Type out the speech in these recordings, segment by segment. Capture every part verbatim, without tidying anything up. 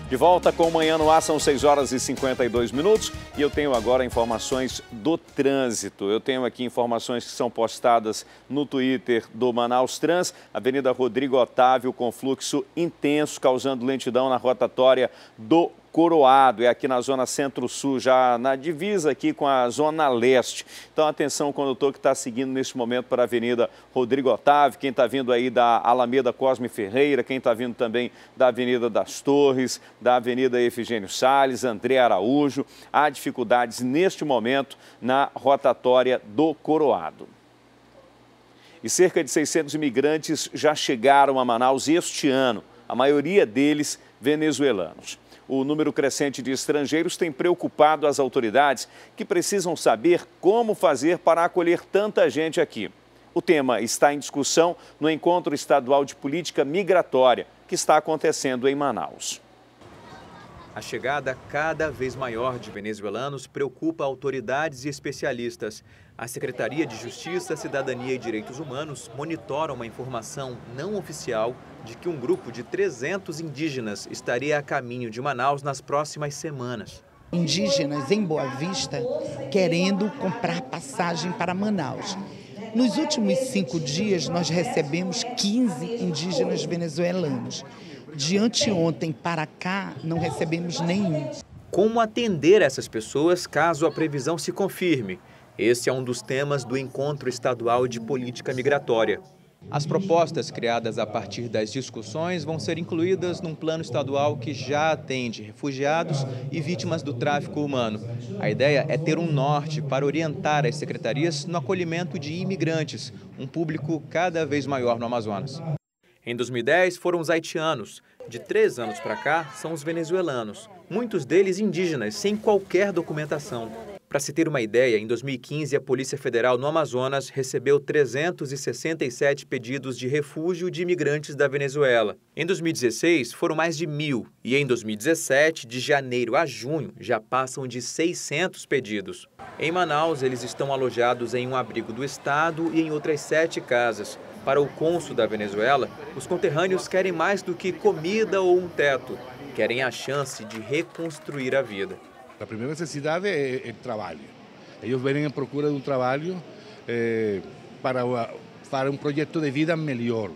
De volta com o Manhã no Ar, são seis horas e cinquenta e dois minutos e eu tenho agora informações do trânsito. Eu tenho aqui informações que são postadas no Twitter do Manaus Trans, Avenida Rodrigo Otávio com fluxo intenso, causando lentidão na rotatória do Coroado, é aqui na zona centro-sul, já na divisa aqui com a zona leste. Então, atenção, condutor que está seguindo neste momento para a Avenida Rodrigo Otávio, quem está vindo aí da Alameda Cosme Ferreira, quem está vindo também da Avenida das Torres, da Avenida Efigênio Salles, André Araújo. Há dificuldades neste momento na rotatória do Coroado. E cerca de seiscentos imigrantes já chegaram a Manaus este ano, a maioria deles venezuelanos. O número crescente de estrangeiros tem preocupado as autoridades, que precisam saber como fazer para acolher tanta gente aqui. O tema está em discussão no Encontro Estadual de Política Migratória, que está acontecendo em Manaus. A chegada cada vez maior de venezuelanos preocupa autoridades e especialistas. A Secretaria de Justiça, Cidadania e Direitos Humanos monitora uma informação não oficial de que um grupo de trezentos indígenas estaria a caminho de Manaus nas próximas semanas. Indígenas em Boa Vista querendo comprar passagem para Manaus. Nos últimos cinco dias, nós recebemos quinze indígenas venezuelanos. De anteontem para cá, não recebemos nenhum. Como atender essas pessoas caso a previsão se confirme? Esse é um dos temas do Encontro Estadual de Política Migratória. As propostas criadas a partir das discussões vão ser incluídas num plano estadual que já atende refugiados e vítimas do tráfico humano. A ideia é ter um norte para orientar as secretarias no acolhimento de imigrantes, um público cada vez maior no Amazonas. Em dois mil e dez foram os haitianos. De três anos para cá são os venezuelanos, muitos deles indígenas, sem qualquer documentação. Para se ter uma ideia, em dois mil e quinze, a Polícia Federal no Amazonas recebeu trezentos e sessenta e sete pedidos de refúgio de imigrantes da Venezuela. Em dois mil e dezesseis, foram mais de mil. E em dois mil e dezessete, de janeiro a junho, já passam de seiscentos pedidos. Em Manaus, eles estão alojados em um abrigo do Estado e em outras sete casas. Para o cônsul da Venezuela, os conterrâneos querem mais do que comida ou um teto. Querem a chance de reconstruir a vida. A primeira necessidade é o trabalho. Eles vêm em procura de um trabalho eh, para, para um projeto de vida melhor.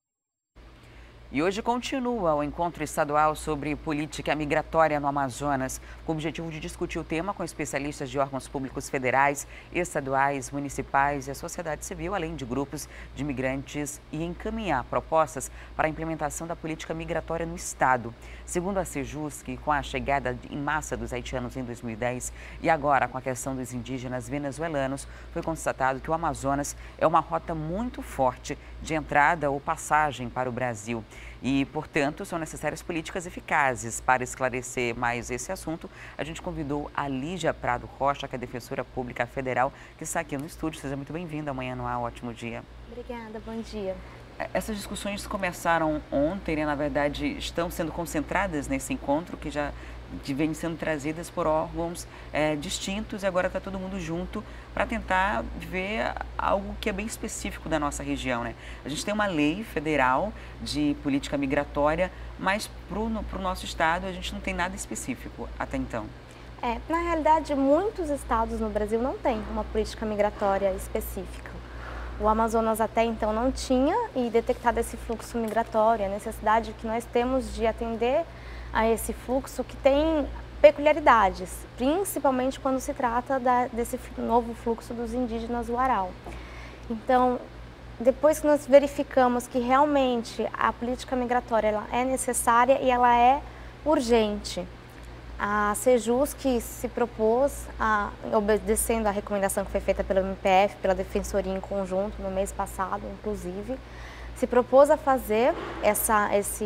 E hoje continua o encontro estadual sobre política migratória no Amazonas, com o objetivo de discutir o tema com especialistas de órgãos públicos federais, estaduais, municipais e a sociedade civil, além de grupos de imigrantes, e encaminhar propostas para a implementação da política migratória no estado. Segundo a Sejusc, com a chegada em massa dos haitianos em dois mil e dez e agora com a questão dos indígenas venezuelanos, foi constatado que o Amazonas é uma rota muito forte de entrada ou passagem para o Brasil. E, portanto, são necessárias políticas eficazes. Para esclarecer mais esse assunto, a gente convidou a Lígia Prado Rocha, que é defensora pública federal, que está aqui no estúdio. Seja muito bem-vinda. Amanhã no Ar, ótimo dia. Obrigada, bom dia. Essas discussões começaram ontem, né? Na verdade, estão sendo concentradas nesse encontro que já vem sendo trazidas por órgãos é, distintos e agora está todo mundo junto para tentar ver algo que é bem específico da nossa região, né? A gente tem uma lei federal de política migratória, mas para o nosso estado a gente não tem nada específico até então. É, na realidade, muitos estados no Brasil não têm uma política migratória específica. O Amazonas até então não tinha, e detectado esse fluxo migratório, a necessidade que nós temos de atender a esse fluxo que tem peculiaridades, principalmente quando se trata da, desse novo fluxo dos indígenas Uarau. Então, depois que nós verificamos que realmente a política migratória ela é necessária e ela é urgente, a Sejusc se propôs, a, obedecendo a recomendação que foi feita pelo M P F, pela Defensoria em Conjunto, no mês passado, inclusive, se propôs a fazer essa, esse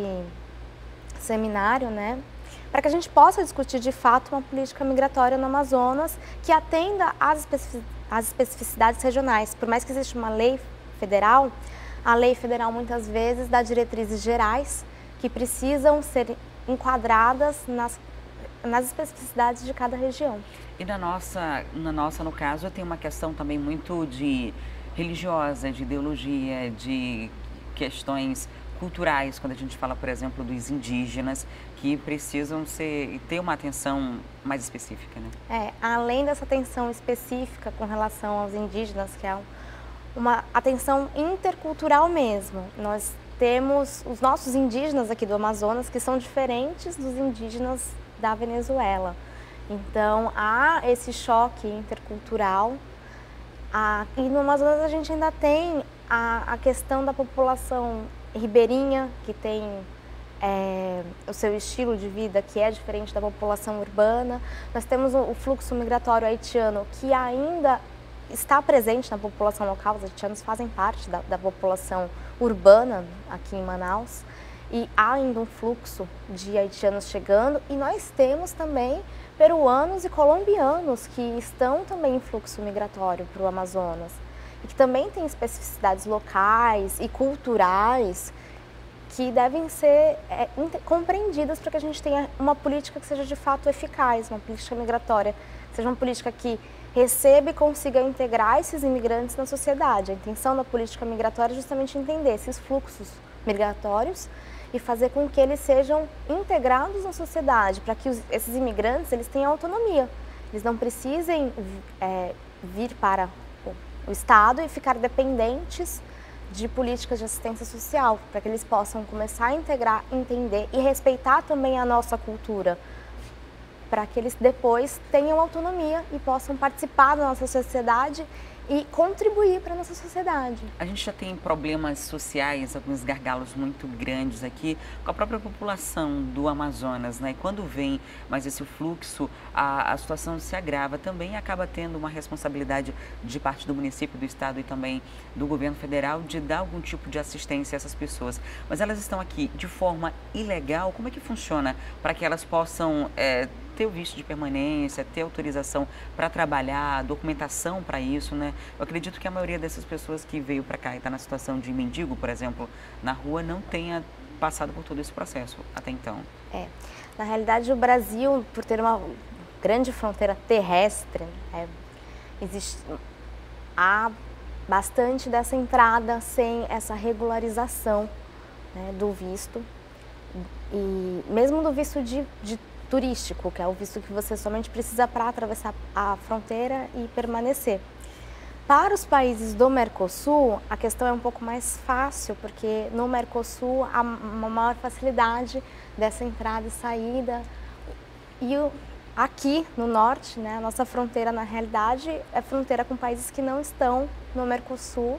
seminário, né, para que a gente possa discutir de fato uma política migratória no Amazonas que atenda às especificidades regionais. Por mais que exista uma lei federal, a lei federal muitas vezes dá diretrizes gerais que precisam ser enquadradas nas, nas especificidades de cada região. E na nossa, na nossa, no caso, tem uma questão também muito de religiosa, de ideologia, de questões culturais, quando a gente fala, por exemplo, dos indígenas, que precisam ser, ter uma atenção mais específica, né? É, além dessa atenção específica com relação aos indígenas, que é uma atenção intercultural mesmo, nós temos os nossos indígenas aqui do Amazonas, que são diferentes dos indígenas da Venezuela. Então, há esse choque intercultural. Ah, e no Amazonas a gente ainda tem a, a questão da população ribeirinha, que tem é, o seu estilo de vida que é diferente da população urbana. Nós temos o, o fluxo migratório haitiano, que ainda está presente na população local. Os haitianos fazem parte da, da população urbana aqui em Manaus. E há ainda um fluxo de haitianos chegando, e nós temos também peruanos e colombianos que estão também em fluxo migratório para o Amazonas e que também têm especificidades locais e culturais que devem ser é, compreendidas para que a gente tenha uma política que seja de fato eficaz, uma política migratória, que seja uma política que receba e consiga integrar esses imigrantes na sociedade. A intenção da política migratória é justamente entender esses fluxos migratórios e fazer com que eles sejam integrados na sociedade, para que os, esses imigrantes eles tenham autonomia. Eles não precisem é, vir para o, o Estado e ficar dependentes de políticas de assistência social, para que eles possam começar a integrar, entender e respeitar também a nossa cultura, para que eles depois tenham autonomia e possam participar da nossa sociedade e contribuir para a nossa sociedade. A gente já tem problemas sociais, alguns gargalos muito grandes aqui com a própria população do Amazonas, né? E quando vem mais esse fluxo, a, a situação se agrava. Também acaba tendo uma responsabilidade de parte do município, do estado e também do governo federal de dar algum tipo de assistência a essas pessoas. Mas elas estão aqui de forma ilegal. Como é que funciona para que elas possam é, ter o visto de permanência, ter autorização para trabalhar, documentação para isso, né? Eu acredito que a maioria dessas pessoas que veio para cá e está na situação de mendigo, por exemplo, na rua, não tenha passado por todo esse processo até então. É, na realidade o Brasil, por ter uma grande fronteira terrestre, é, existe, há bastante dessa entrada sem essa regularização, né, do visto, e mesmo do visto de, de turístico, que é o visto que você somente precisa para atravessar a fronteira e permanecer. Para os países do Mercosul, a questão é um pouco mais fácil, porque no Mercosul há uma maior facilidade dessa entrada e saída. E aqui no norte, né, a nossa fronteira, na realidade, é fronteira com países que não estão no Mercosul.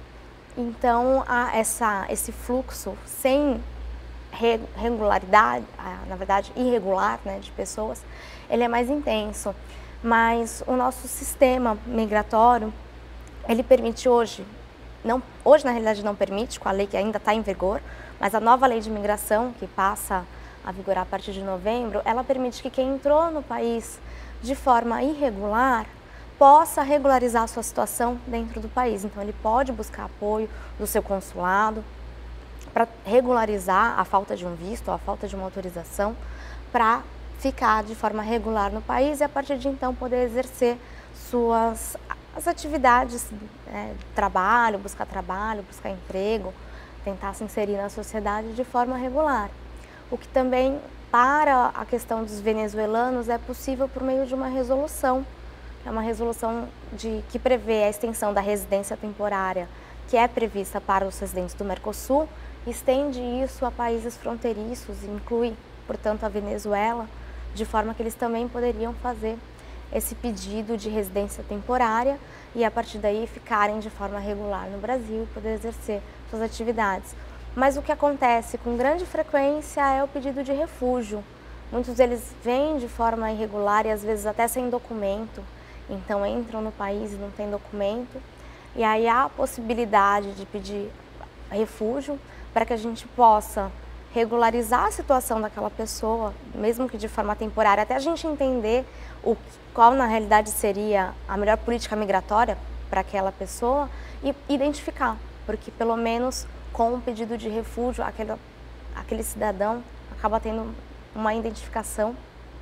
Então, há essa, esse fluxo sem regularidade, na verdade irregular, né, de pessoas, ele é mais intenso. Mas o nosso sistema migratório, ele permite hoje, não, hoje na realidade não permite, com a lei que ainda está em vigor, mas a nova lei de imigração, que passa a vigorar a partir de novembro, ela permite que quem entrou no país de forma irregular possa regularizar a sua situação dentro do país. Então ele pode buscar apoio do seu consulado para regularizar a falta de um visto ou a falta de uma autorização, para ficar de forma regular no país e a partir de então poder exercer suas as atividades, né, trabalho, buscar trabalho, buscar emprego, tentar se inserir na sociedade de forma regular. O que também, para a questão dos venezuelanos, é possível por meio de uma resolução. É uma resolução de, que prevê a extensão da residência temporária, que é prevista para os residentes do Mercosul, estende isso a países fronteiriços, inclui, portanto, a Venezuela, de forma que eles também poderiam fazer esse pedido de residência temporária e, a partir daí, ficarem de forma regular no Brasil e poder exercer suas atividades. Mas o que acontece com grande frequência é o pedido de refúgio. Muitos deles vêm de forma irregular e, às vezes, até sem documento, então entram no país e não têm documento. E aí há a possibilidade de pedir refúgio para que a gente possa regularizar a situação daquela pessoa, mesmo que de forma temporária, até a gente entender o, qual na realidade seria a melhor política migratória para aquela pessoa e identificar, porque pelo menos com o pedido de refúgio, aquele, aquele cidadão acaba tendo uma identificação.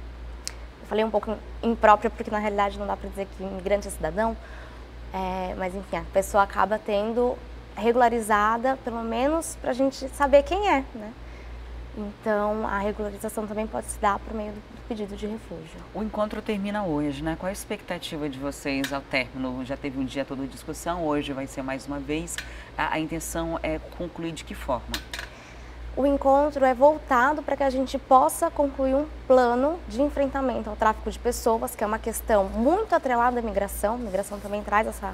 Eu falei um pouco imprópria, porque na realidade não dá para dizer que imigrante é cidadão, é, mas enfim, a pessoa acaba tendo regularizada, pelo menos para a gente saber quem é, né? Então, a regularização também pode se dar por meio do pedido de refúgio. O encontro termina hoje, né? Qual a expectativa de vocês ao término? Já teve um dia todo de discussão, hoje vai ser mais uma vez. A, a intenção é concluir de que forma? O encontro é voltado para que a gente possa concluir um plano de enfrentamento ao tráfico de pessoas, que é uma questão muito atrelada à migração. A migração também traz essa,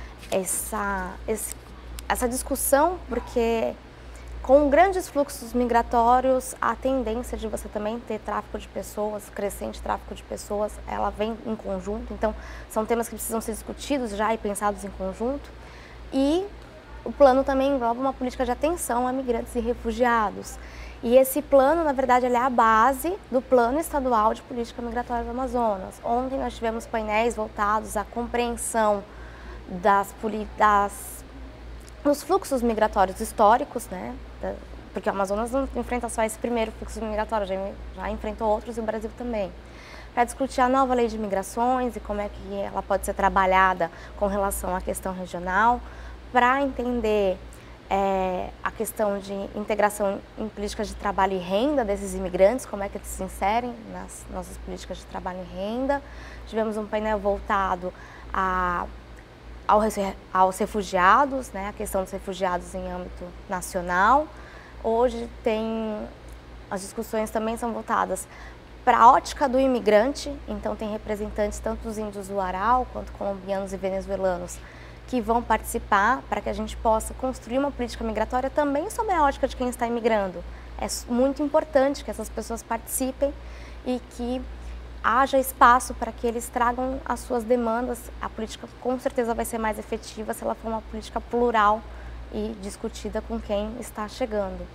essa, esse, essa discussão, porque com grandes fluxos migratórios, a tendência de você também ter tráfico de pessoas, crescente tráfico de pessoas, ela vem em conjunto. Então, são temas que precisam ser discutidos já e pensados em conjunto. E o plano também engloba uma política de atenção a migrantes e refugiados. E esse plano, na verdade, ele é a base do Plano Estadual de Política Migratória do Amazonas. Ontem nós tivemos painéis voltados à compreensão das, das, dos fluxos migratórios históricos, né? Porque o Amazonas não enfrenta só esse primeiro fluxo migratório, já, já enfrentou outros e o Brasil também. Para discutir a nova lei de migrações e como é que ela pode ser trabalhada com relação à questão regional, para entender é, a questão de integração em políticas de trabalho e renda desses imigrantes, como é que eles se inserem nas nossas políticas de trabalho e renda. Tivemos um painel voltado a, aos, aos refugiados, né, a questão dos refugiados em âmbito nacional. Hoje tem, as discussões também são voltadas para a ótica do imigrante, então tem representantes tanto dos índios do Aral, quanto colombianos e venezuelanos, que vão participar para que a gente possa construir uma política migratória também sob a ótica de quem está imigrando. É muito importante que essas pessoas participem e que haja espaço para que eles tragam as suas demandas. A política com certeza vai ser mais efetiva se ela for uma política plural e discutida com quem está chegando.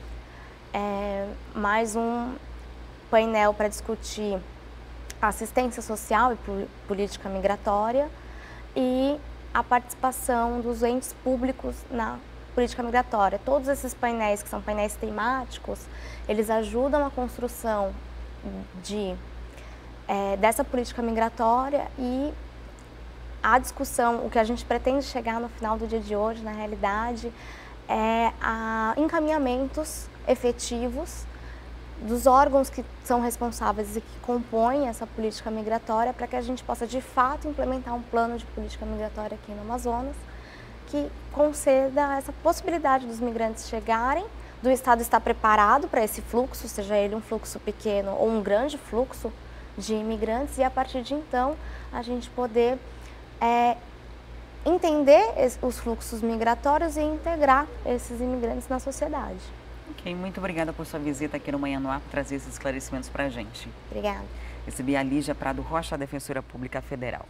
É mais um painel para discutir assistência social e política migratória e a participação dos entes públicos na política migratória. Todos esses painéis, que são painéis temáticos, eles ajudam a construção de, é, dessa política migratória e a discussão, o que a gente pretende chegar no final do dia de hoje, na realidade, é a encaminhamentos efetivos dos órgãos que são responsáveis e que compõem essa política migratória para que a gente possa, de fato, implementar um plano de política migratória aqui no Amazonas que conceda essa possibilidade dos migrantes chegarem, do Estado estar preparado para esse fluxo, seja ele um fluxo pequeno ou um grande fluxo de imigrantes, e a partir de então a gente poder é, entender os fluxos migratórios e integrar esses imigrantes na sociedade. Ok, muito obrigada por sua visita aqui no Manhã no Ar, por trazer esses esclarecimentos para a gente. Obrigada. Recebi a Lígia Prado Rocha, a Defensora Pública Federal.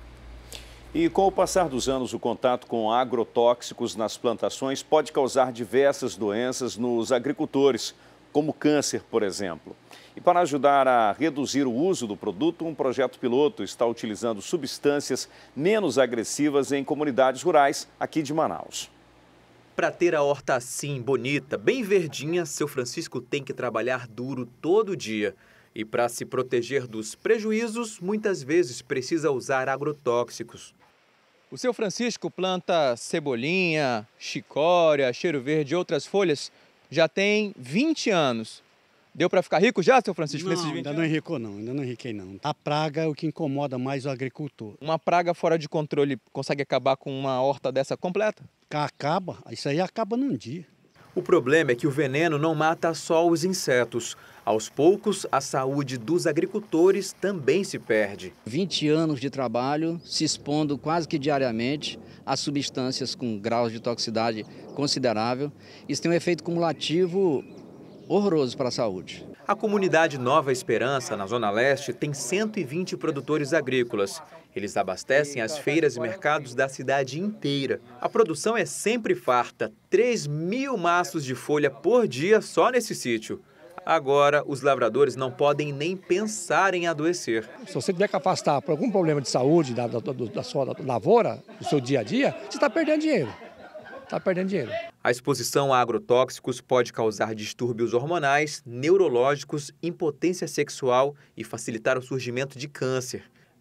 E com o passar dos anos, o contato com agrotóxicos nas plantações pode causar diversas doenças nos agricultores, como câncer, por exemplo. E para ajudar a reduzir o uso do produto, um projeto piloto está utilizando substâncias menos agressivas em comunidades rurais aqui de Manaus. Para ter a horta assim, bonita, bem verdinha, seu Francisco tem que trabalhar duro todo dia. E para se proteger dos prejuízos, muitas vezes precisa usar agrotóxicos. O seu Francisco planta cebolinha, chicória, cheiro verde e outras folhas já tem vinte anos. Deu para ficar rico já, seu Francisco, não, nesses vinte ainda anos? Não enricou não, ainda não enriquei não. A praga é o que incomoda mais o agricultor. Uma praga fora de controle consegue acabar com uma horta dessa completa? Acaba, isso aí acaba num dia. O problema é que o veneno não mata só os insetos. Aos poucos, a saúde dos agricultores também se perde. vinte anos de trabalho, se expondo quase que diariamente a substâncias com graus de toxicidade considerável. Isso tem um efeito cumulativo horroroso para a saúde. A comunidade Nova Esperança, na Zona Leste, tem cento e vinte produtores agrícolas. Eles abastecem as feiras e mercados da cidade inteira. A produção é sempre farta, três mil maços de folha por dia só nesse sítio. Agora, os lavradores não podem nem pensar em adoecer. Se você tiver que afastar por algum problema de saúde da, da, da sua lavoura, do seu dia a dia, você está perdendo dinheiro. Está perdendo dinheiro. A exposição a agrotóxicos pode causar distúrbios hormonais, neurológicos, impotência sexual e facilitar o surgimento de câncer.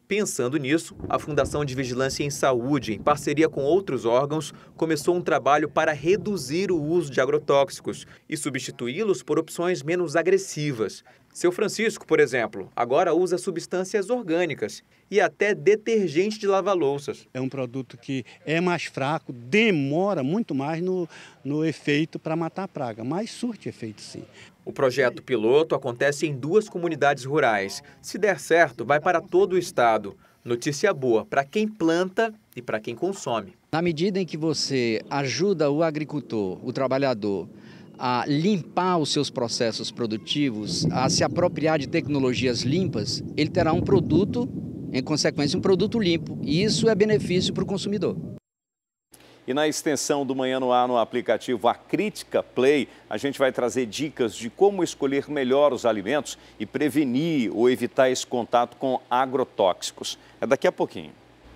Pensando nisso, a Fundação de Vigilância em Saúde, em parceria com outros órgãos, começou um trabalho para reduzir o uso de agrotóxicos e substituí-los por opções menos agressivas. Seu Francisco, por exemplo, agora usa substâncias orgânicas e até detergente de lavar louças. É um produto que é mais fraco, demora muito mais no, no efeito para matar a praga, mas surte efeito sim. O projeto piloto acontece em duas comunidades rurais. Se der certo, vai para todo o estado. Notícia boa para quem planta e para quem consome. Na medida em que você ajuda o agricultor, o trabalhador, a limpar os seus processos produtivos, a se apropriar de tecnologias limpas, ele terá um produto, em consequência, um produto limpo. E isso é benefício para o consumidor. E na extensão do Manhã no Ar no aplicativo Acrítica Play, a gente vai trazer dicas de como escolher melhor os alimentos e prevenir ou evitar esse contato com agrotóxicos. É daqui a pouquinho.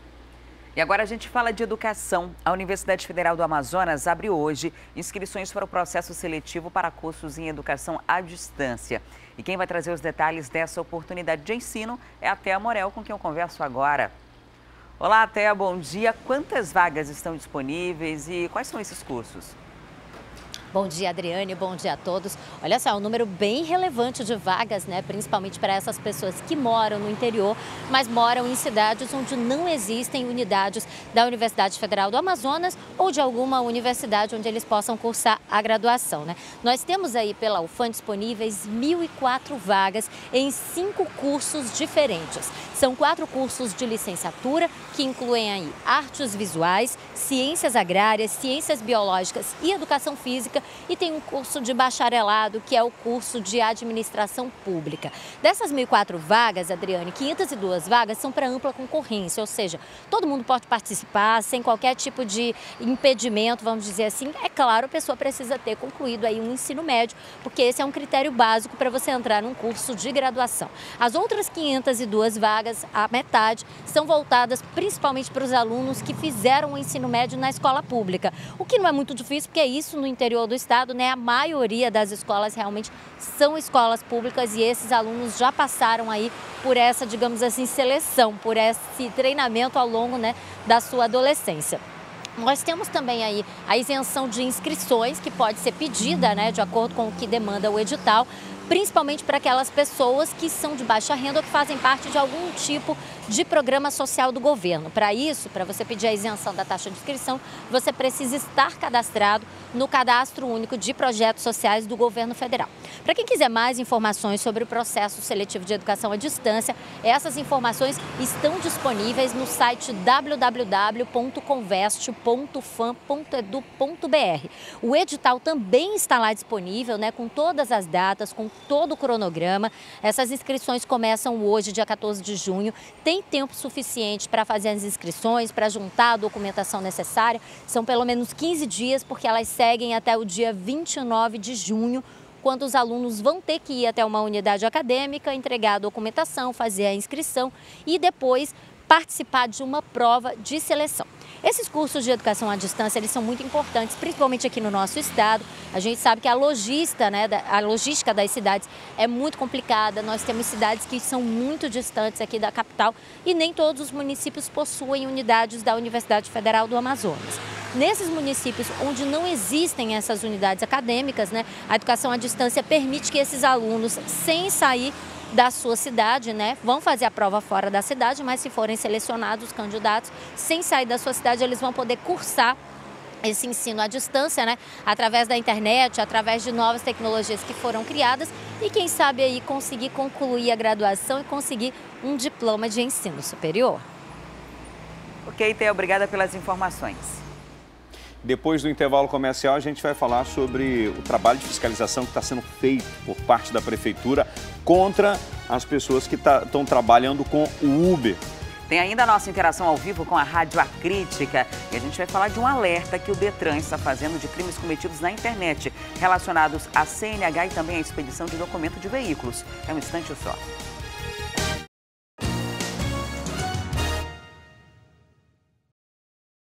E agora a gente fala de educação. A Universidade Federal do Amazonas abre hoje inscrições para o processo seletivo para cursos em educação à distância. E quem vai trazer os detalhes dessa oportunidade de ensino é a Thea Morel, com quem eu converso agora. Olá, Thea, bom dia. Quantas vagas estão disponíveis e quais são esses cursos? Bom dia, Adriane, bom dia a todos. Olha só, um número bem relevante de vagas, né? Principalmente para essas pessoas que moram no interior, mas moram em cidades onde não existem unidades da Universidade Federal do Amazonas ou de alguma universidade onde eles possam cursar a graduação, né? Nós temos aí pela U F A M disponíveis mil e quatro vagas em cinco cursos diferentes. São quatro cursos de licenciatura que incluem aí artes visuais, ciências agrárias, ciências biológicas e educação física, e tem um curso de bacharelado, que é o curso de administração pública. Dessas mil e quatro vagas, Adriane, quinhentas e duas vagas são para ampla concorrência, ou seja, todo mundo pode participar sem qualquer tipo de impedimento, vamos dizer assim. É claro, a pessoa precisa ter concluído aí um ensino médio, porque esse é um critério básico para você entrar num curso de graduação. As outras quinhentas e duas vagas, a metade, são voltadas principalmente para os alunos que fizeram o ensino médio na escola pública, o que não é muito difícil, porque é isso no interior do estado, né? A maioria das escolas realmente são escolas públicas e esses alunos já passaram aí por essa, digamos assim, seleção, por esse treinamento ao longo, né, da sua adolescência. Nós temos também aí a isenção de inscrições, que pode ser pedida, né, de acordo com o que demanda o edital, principalmente para aquelas pessoas que são de baixa renda ou que fazem parte de algum tipo de programa social do governo. Para isso, para você pedir a isenção da taxa de inscrição, você precisa estar cadastrado no Cadastro Único de Projetos Sociais do Governo Federal. Para quem quiser mais informações sobre o processo seletivo de educação à distância, essas informações estão disponíveis no site w w w ponto conveste ponto fam ponto edu ponto br. O edital também está lá disponível, né, com todas as datas, com todo o cronograma. Essas inscrições começam hoje, dia quatorze de junho. Tem tempo suficiente para fazer as inscrições, para juntar a documentação necessária. São pelo menos quinze dias, porque elas seguem até o dia vinte e nove de junho, quando os alunos vão ter que ir até uma unidade acadêmica, entregar a documentação, fazer a inscrição e depois participar de uma prova de seleção. Esses cursos de educação à distância, eles são muito importantes, principalmente aqui no nosso estado. A gente sabe que a logística, né, a logística das cidades é muito complicada. Nós temos cidades que são muito distantes aqui da capital e nem todos os municípios possuem unidades da Universidade Federal do Amazonas. Nesses municípios onde não existem essas unidades acadêmicas, né, a educação à distância permite que esses alunos, sem sair da sua cidade, né, vão fazer a prova fora da cidade, mas se forem selecionados os candidatos, sem sair da sua cidade, eles vão poder cursar esse ensino à distância, né, através da internet, através de novas tecnologias que foram criadas e quem sabe aí conseguir concluir a graduação e conseguir um diploma de ensino superior. Ok, Thea, obrigada pelas informações. Depois do intervalo comercial, a gente vai falar sobre o trabalho de fiscalização que está sendo feito por parte da Prefeitura contra as pessoas que estão trabalhando com o Uber. Tem ainda a nossa interação ao vivo com a Rádio Acrítica e a gente vai falar de um alerta que o Detran está fazendo de crimes cometidos na internet, relacionados à C N H e também à expedição de documento de veículos. É um instante só.